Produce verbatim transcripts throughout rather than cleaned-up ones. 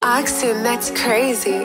Oxen, that's crazy.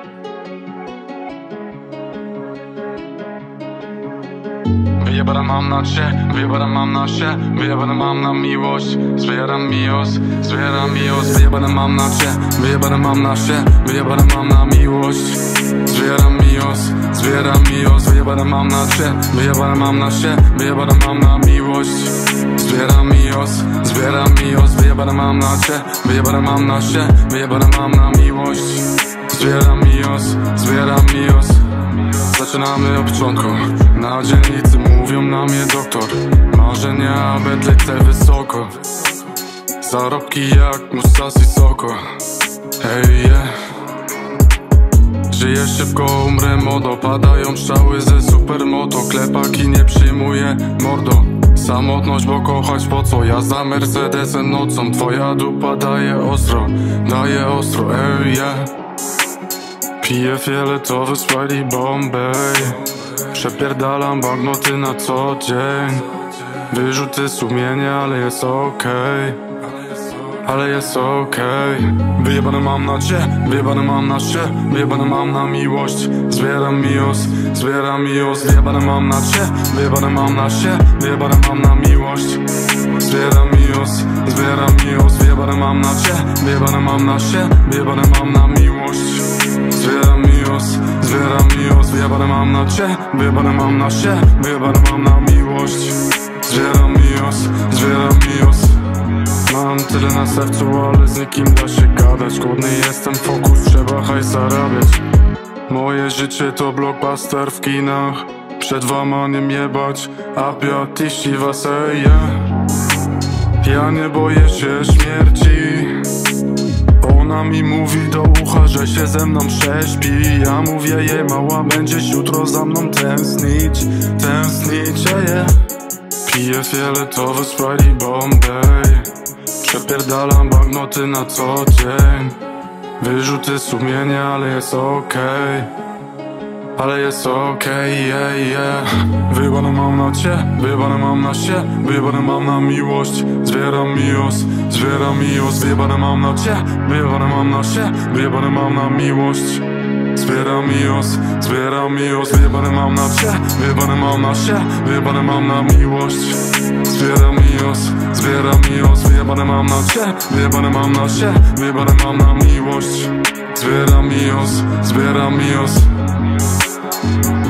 Wyjebane mam na cię, wyjebane mam na się, wyjebane mam na miłość. Zbieram mios, zbieram mios. Wyjebane mam na cię, wyjebane mam na się, wyjebane mam na miłość. Zbieram mios, zbieram mios. Wyjebane mam na cię, wyjebane mam na się, wyjebane mam na miłość. Zbieram mios, zbieram mios. Wyjebane mam na cię, wyjebane mam na się, wyjebane mam na miłość. Zbieram mios, zbieram mios. Zaczynamy od początku. Na dzielnicy mówią na mnie doktor. Marzenia, Bentley, cel wysoko. Zarobki jak Musashi Soko. Hey yeah. Żyję szybko, umrę modo. Padają strzały ze supermoto. Klepaki nie przyjmuje mordo. Samotność, bo kochać po co? Ja za Mercedesem nocą. Twoja dupa daje ostro, daje ostro, ej yeah. Piję fioletowy Sprite Bombay. Przepierdalam banknoty na co dzień. Wyrzuty sumienia, ale jest okej, ale jest okej. Wyjebane mam na cię, wyjebane mam na się, wyjebane mam na miłość. Zbieram mios, zbieram mios. Wyjebane mam na cię, wyjebane mam na się, wyjebane mam na miłość. Zbieram mios, zbieram mios. Wyjebane mam na cię, wyjebane mam na się, wyjebane mam na miłość. Zbieram mios, zbieram mios. Wyjebane mam na cię, wyjebane mam na się, wyjebane mam na miłość. Zbieram mios, zbieram mios. Mam tyle na sercu, ale z nikim da się gadać. Głodny jestem, fokus, trzeba hajs zarabiać. Moje życie to blockbuster w kinach. Przed włamaniem jebać, a piatiści waseje. Ja nie boję się śmierci. Ona mi mówi do ucha, że się ze mną prześpi. Ja mówię jej, mała, będziesz jutro za mną tęsknić, tęsknić, yeah, yeah. Piję fioletowy Sprite Bombay. Przepierdalam banknoty na co dzień. Wyrzuty sumienia, ale jest okej, ale jest okej, yeah, yeah. Wyjebane mam na cię, wyjebane mam na się, wyjebane mam na miłość. Zbieram mios, zbieram mios. Wyjebane mam na cię, wyjebane mam na się, wyjebane mam na miłość. Zbieram mios, zbieram mios. Wyjebane mam na cię, wyjebane mam na się, wyjebane mam na miłość. Zbieram mios, zbieram mios. Wyjebane mam na cię, wyjebane mam na się, wyjebane mam na miłość. Zbieram mios, zbieram mios.